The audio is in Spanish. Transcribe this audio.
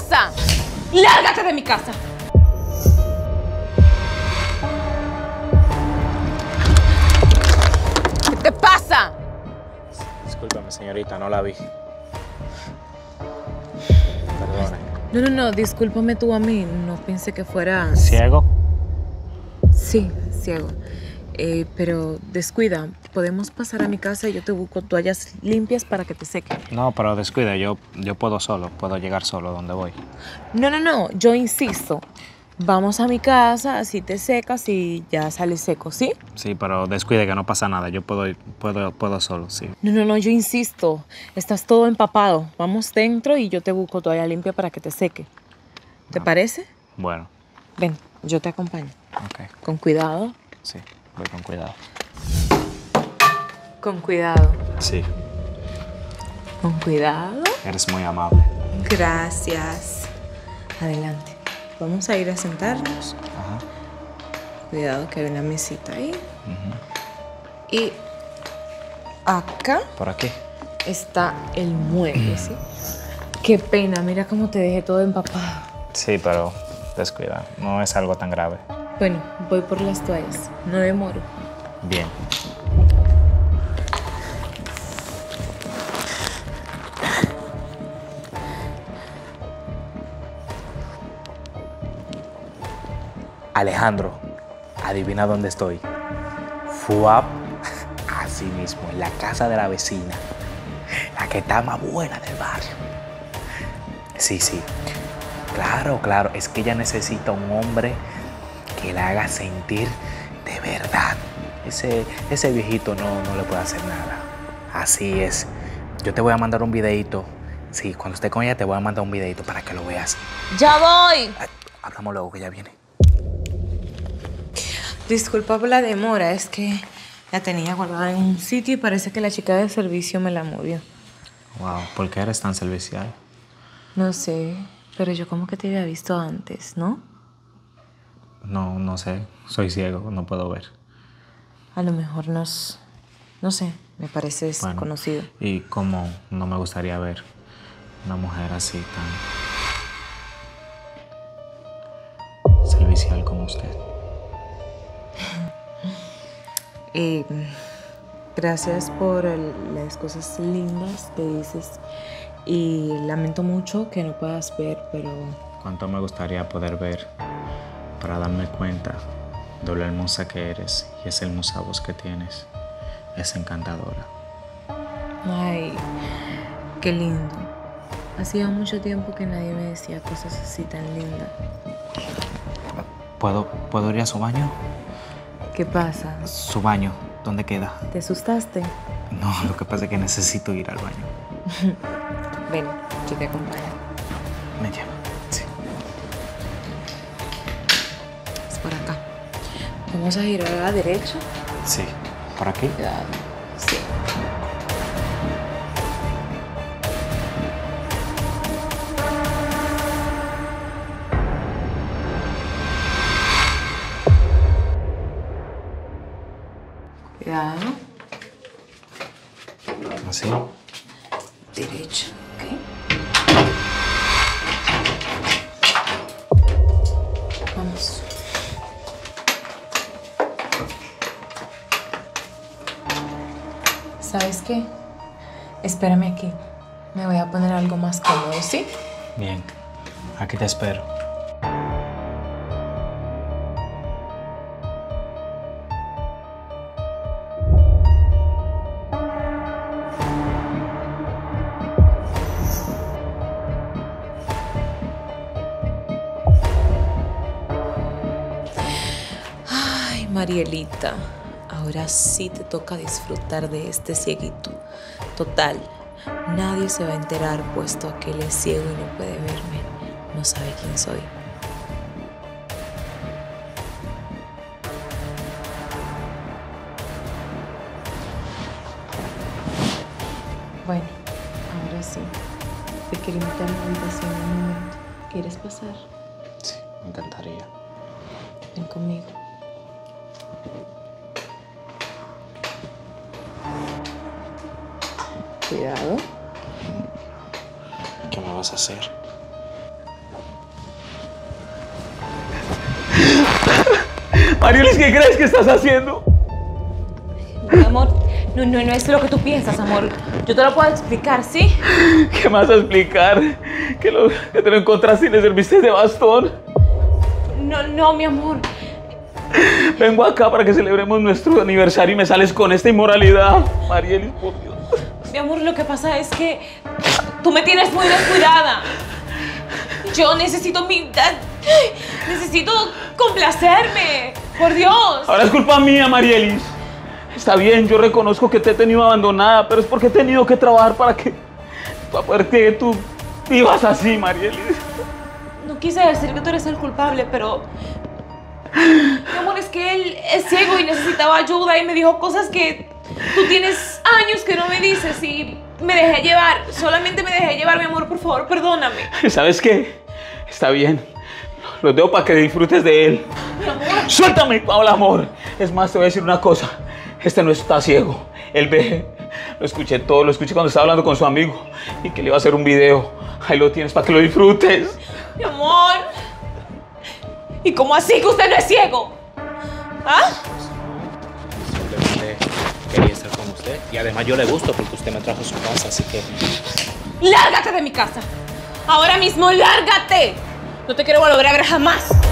pasa? ¡Lárgate de mi casa! ¿Qué te pasa? Discúlpame, señorita, no la vi. Perdone. No, discúlpame tú a mí. No pensé que fueras... ¿Ciego? Sí, ciego. Pero descuida, podemos pasar a mi casa y yo te busco toallas limpias para que te sequen. No, pero descuida, yo puedo solo, puedo llegar solo donde voy. No, yo insisto. Vamos a mi casa, así te secas y ya sales seco, ¿sí? Sí, pero descuide que no pasa nada, yo puedo solo, sí. No, yo insisto. Estás todo empapado. Vamos dentro y yo te busco toalla limpia para que te seque. ¿Te parece? Bueno. Ven, yo te acompaño. Ok. Con cuidado. Sí, voy con cuidado. Con cuidado. Sí. Con cuidado. Eres muy amable. Gracias. Adelante. Vamos a ir a sentarnos. Ajá. Cuidado que hay una mesita ahí. Y acá ¿Por aquí? está el mueble, ¿sí? Qué pena, mira cómo te dejé todo empapado. Sí, pero descuida, no es algo tan grave. Bueno, voy por las toallas. No demoro. Bien. Alejandro, adivina dónde estoy. Fuap, así mismo, en la casa de la vecina, la que está más buena del barrio. Sí, claro, es que ella necesita un hombre que la haga sentir de verdad. Ese viejito no le puede hacer nada. Así es. Yo te voy a mandar un videito. Sí, cuando esté con ella te voy a mandar un videito para que lo veas. ¡Ya voy! Hablamos luego que ya viene. Disculpa por la demora, es que la tenía guardada en un sitio y parece que la chica de servicio me la movió. Wow, ¿por qué eres tan servicial? No sé, pero yo como que te había visto antes, ¿no? No sé, soy ciego, no puedo ver. A lo mejor nos... No sé, me pareces Bueno, conocido. Y como no me gustaría ver una mujer así tan servicial como usted. Gracias por las cosas lindas que dices y lamento mucho que no puedas ver, pero... Cuánto me gustaría poder ver para darme cuenta de lo hermosa que eres y esa hermosa voz que tienes. Es encantadora. Ay, qué lindo. Hacía mucho tiempo que nadie me decía cosas así tan lindas. ¿Puedo ir a su baño? ¿Qué pasa? Su baño, ¿dónde queda? ¿Te asustaste? No, lo que pasa es que necesito ir al baño. Ven, yo te acompaño. Me lleva, sí. Es por acá. Vamos a girar a la derecha. Sí, ¿por aquí? Cuidado. Sí. Cuidado. ¿Así? Derecha, ¿ok? Vamos. ¿Sabes qué? Espérame aquí. Me voy a poner algo más cómodo, ¿sí? Bien, aquí te espero. Ay, Marielita, ahora sí te toca disfrutar de este cieguito. Total, nadie se va a enterar puesto que él es ciego y no puede verme. No sabe quién soy. Bueno, ahora sí. Te quiero invitar a la habitación en un momento. ¿Quieres pasar? Sí, me encantaría. Ven conmigo. Cuidado. ¿Qué me vas a hacer? Marielis, ¿qué crees que estás haciendo? Mi amor, no es lo que tú piensas, amor. Yo te lo puedo explicar, ¿sí? ¿Qué más a explicar? Que te lo encontraste y le serviste de bastón. No, mi amor. Vengo acá para que celebremos nuestro aniversario y me sales con esta inmoralidad. Marielis, por Dios. Mi amor, lo que pasa es que tú me tienes muy descuidada. Yo necesito necesito complacerme. Por Dios. Ahora es culpa mía, Marielis. Está bien, yo reconozco que te he tenido abandonada, pero es porque he tenido que trabajar para poder que tú vivas así, Marielis. No quise decir que tú eres el culpable, pero... Mi amor, es que él es ciego y necesitaba ayuda y me dijo cosas que tú tienes años que no me dices y me dejé llevar. Solamente me dejé llevar, mi amor, por favor, perdóname. ¿Sabes qué? Está bien. Los dejo para que disfrutes de él. Mi amor. ¡Suéltame, Paola, amor! Es más, te voy a decir una cosa. Este no está ciego. Él ve. Lo escuché todo. Lo escuché cuando estaba hablando con su amigo. Y que le iba a hacer un video. Ahí lo tienes para que lo disfrutes. Mi amor. ¿Y cómo así que usted no es ciego? ¿Ah? Simplemente quería estar con usted. Y además yo le gusto porque usted me trajo a su casa, así que... ¡Lárgate de mi casa! ¡Ahora mismo lárgate! No te quiero volver a ver jamás.